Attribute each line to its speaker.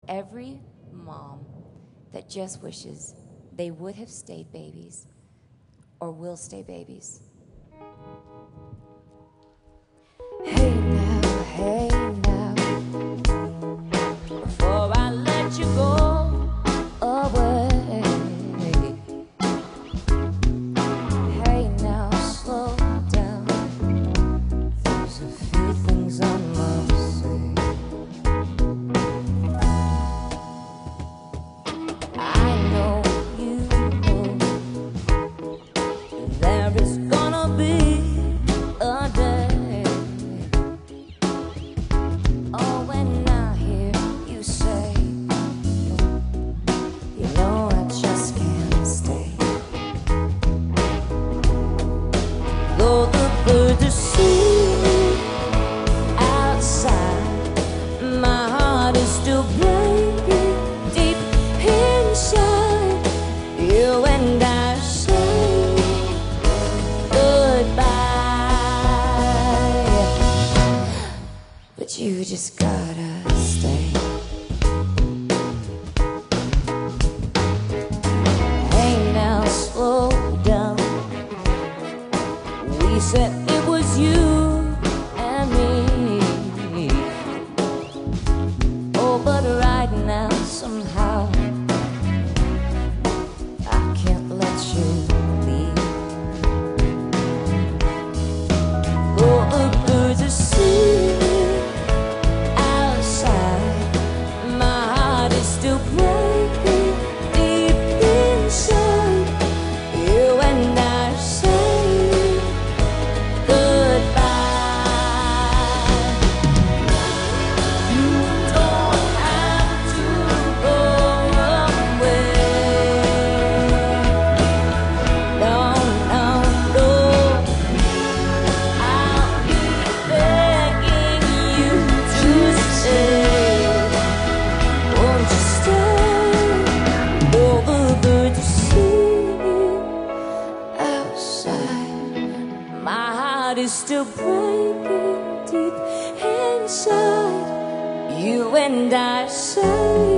Speaker 1: every mom that just wishes they would have stayed babies or will stay babies. Hey now, before I let you go away. Hey now, slow down. There's a few things I must say. I know you know there is gonna be a day, oh, when I hear you say, you know I just can't stay. Though the birds are singing outside, my heart is still breaking deep inside. You and I say goodbye, but you just gotta stay. Hey now, slow down. We said it was you and me. Oh, but right now somehow I can't let you leave. Oh, the birds are singing outside, my heart is still breaking deep inside. You and I say goodbye. You don't have to go away. No, no, no. I'll be begging you to stay. Won't you stay? Oh, the birds are singing outside, my heart is still breaking deep inside. You and I say